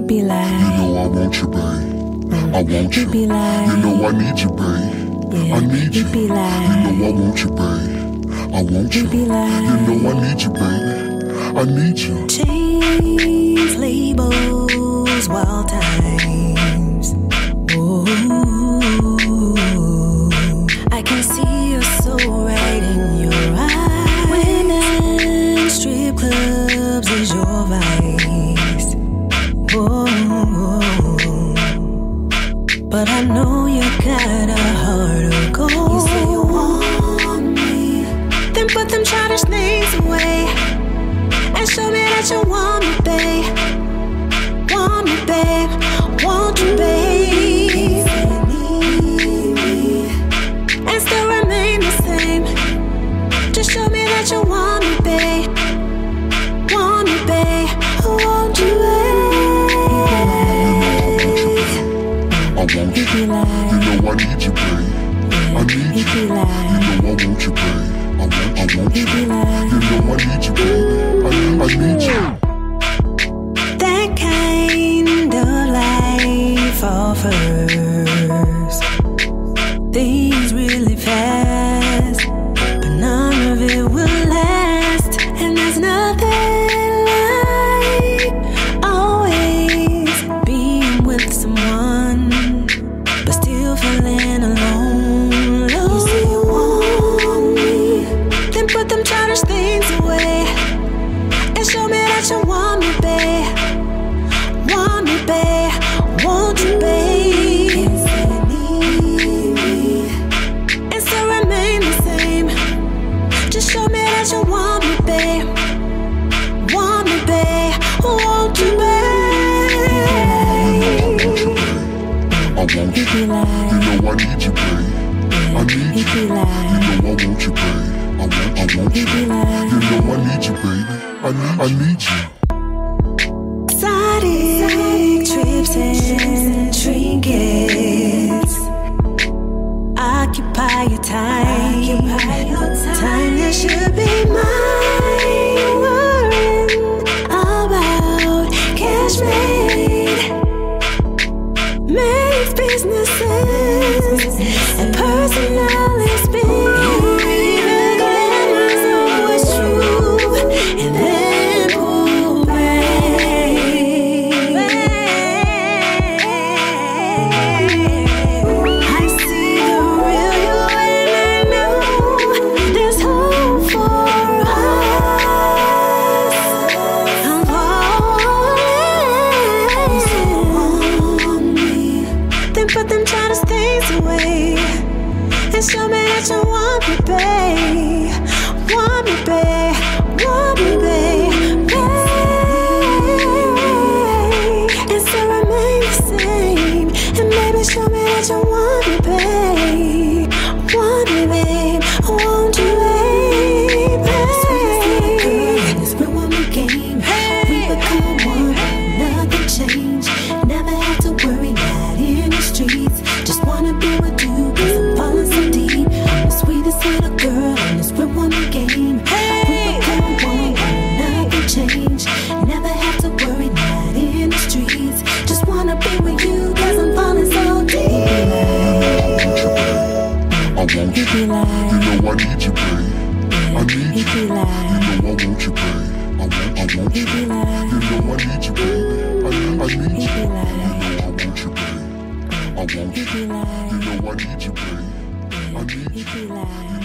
be like, you know I want you, babe. I want you. Be like, you know I need you, babe. yeah, I need you. be like, you know I want you, babe. I want you. be like, you know I need you, baby. I need you. chains, labels, wild times. Ooh, I can see your soul right in your eyes. Women, strip clubs is your vice. Whoa, but I know you got a heart of gold. You say you want me, then put them childish things away and show me that you want me, babe. Want me, babe. Want you, babe. And still remain the same. Just show me that you want me, babe. Want me, babe. Want you, babe. I want you. Be like, You know I need you, babe. I need you. be like, You know I want you, babe. I want you. be like. You know I need you, baby. I need you. That kind of life offers things really fast, but none of it will last. And there's nothing like always being with someone, but still feeling alone. You say you want me, then put them childish things away and show me that you want me, babe. Want me, babe. Want you, babe. And still remain the same. Just show me that you want me, babe. Want me, babe. Want you, babe. I want you. Be like, You know I need you, babe. I need you. be like, You know I want you, babe. I want you. be like. You know I need you, baby. I need you. Exotic trips and trinkets occupy your time. Time that should be mine. Worrying about cash made businesses and personal experience. And then pull back. I see the real you and I know there's hope for us. I'm falling. Then put them childish things away and show me that you want me, babe. Want me, babe. Want me, babe. Babe. And still remain the same. And maybe show me that you want me, babe. Want me, babe. Want you, babe. Babe. It's been one more game. We become one, nothing changed. Never had to worry, not in the streets. Just wanna be with you, 'cause I'm falling so deep. I'm the sweetest little girl, and it's been one more game. We become one, nothing changed. Never had to worry, not in the streets. Just wanna be with you, 'cause I'm falling so deep. I want you. Be like, You know I need you, babe. I need you. be like, You know I want you, babe. I want you. be like, You know I need you, baby. I need you. be You like, know I want you, babe. I want you. be like, You know I need you, babe. I need you. be like.